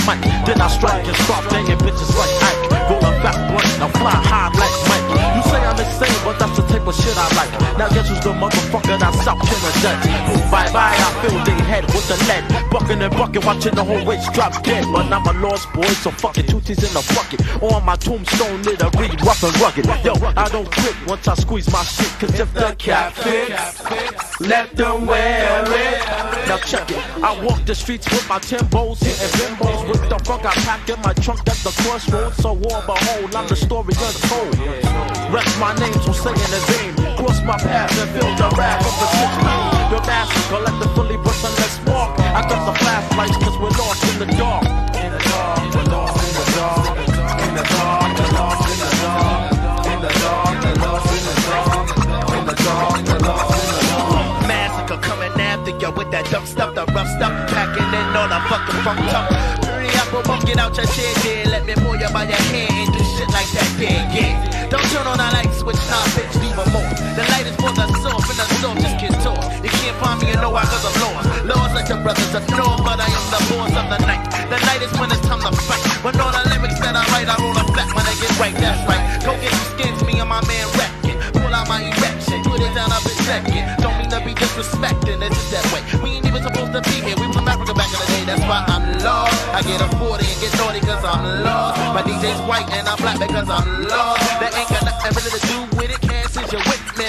mic. Then I strike and start banging bitches like Ike. Rolling back blunt, now fly high like Mike. You say I'm insane, but that's the type of shit I like. Now guess who's the motherfucker that's out killing dead? Bye bye, I fill they head with the lead. Bucking and bucking, watching the whole race drop dead. But I'm a lost boy, so fuck it, 2 T's in the bucket. On my tombstone, it'll read rough and rugged. Yo, I don't quit once I squeeze my shit, cause if the cap fits, let them wear it. Now check it, I walk the streets with my Timbos, hitting bimbos. With the fuck I pack in my trunk at the crossroads. So war behold, I'm the story untold. Rest my name, so say it in vain. Cross my path and feel the wrath of the city. The masses collectively put some let's walk. I got the flashlights cause we're lost in the dark. In the dark, we're lost in the dark. In the dark, we're lost in the dark. In the dark, we're lost in the dark. In the dark, we're lost in the dark. Massacre coming after you with that dumb stuff, the rough stuff, packing in all the fucking funk up. Hurry up, bum, get out your chair, yeah. Let me pull you by your hair and do shit like that, yeah. Don't turn on the light switch, nah, bitch, leave a more. The light is for the source, and the source just get tore. You can't find me, you know why, cause I'm lost. Lost like your brothers are know, but I am the boss of the night. The night is when it's time to fight. When all the lyrics that I write, I roll a flat when I get right, that's right. Go get some skins, me and my man rapping. Pull out my erection, put it down up in second. Don't mean to be disrespecting, it's just that way. We ain't even supposed to be here, we was from Africa back in the day, that's why I'm lost. I get a 40 and get naughty cause I'm lost. My DJ's white and I'm black because I'm lost. That ain't got nothing really to do with it, can't since you're with me.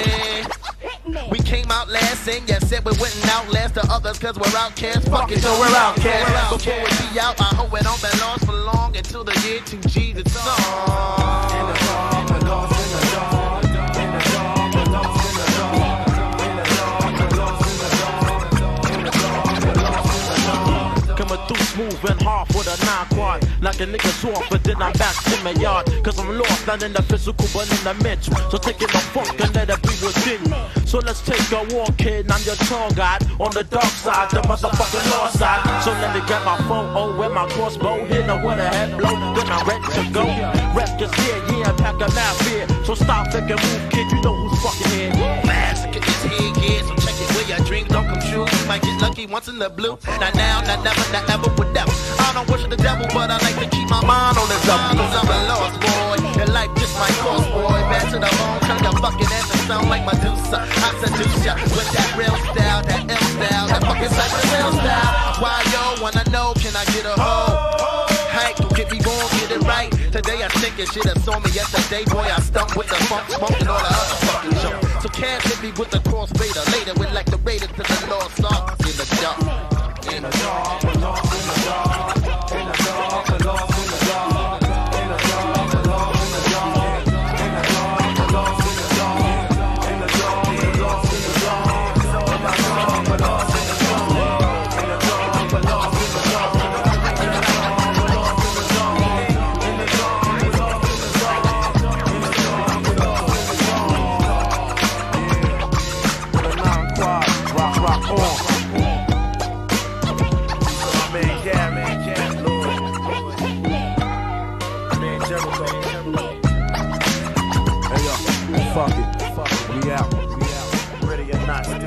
We came out last and you said we wouldn't outlast the others cause we're outcasts. Fuck it, so we're outcasts. Before we be out, I hope it don't be lost for long until the year 2G the song. In the dark, we're lost in the dark. In the dark, we're lost in the dark. In the dark, we're lost in the dark. In the dark, we're lost in the dark. Coming through smooth and hard with a 9-quad. Knocking niggas off, but then I'm back to my yard. Cause I'm lost, not in the physical, but in the mental. So taking the funk and let it be within you. So let's take a walk, kid. I'm your tour guide on the dark side, the motherfucking lost side. So let me get my phone, oh, with my crossbow. Hit her with a head blow, then I'm ready to go. Rep is here, yeah, pack a map here. So stop thinking, move, kid, you know who's fucking here. Massacre is here, yeah, so check it where your dreams don't come true. You might get lucky once in the blue. Not now, not never, not ever, would never. I don't worship the devil, but I like to keep my mind on the double. Cause I'm a lost boy, and life just my course, boy. Back to the bone, turn your fucking ass and sound like Medusa. I seduce ya with that real style, that L style, that fucking real style. Why yo wanna know, can I get a hoe? Hank, don't get me wrong, get it right. Today I think it shit have saw me yesterday, boy. I stumped with the funk, smoke, and all the other fucking show. So can't hit me with the crossfader. Later, with like the Raiders to the Lost Ark in the dark. In the dark, we're lost in the dark. In the dark, we're lost in the dark. In the dark, we're lost in the dark. In the dark, we're lost in the dark. In the dark, we're lost in the dark. In the dark, we're lost in the dark. In the dark, we're lost in the dark. In the dark, we're lost in the dark. In the dark, we're lost in the dark. In the dark, we're lost in the dark. With a 9-quad, rock on. Fuck it. We out. Ready or not.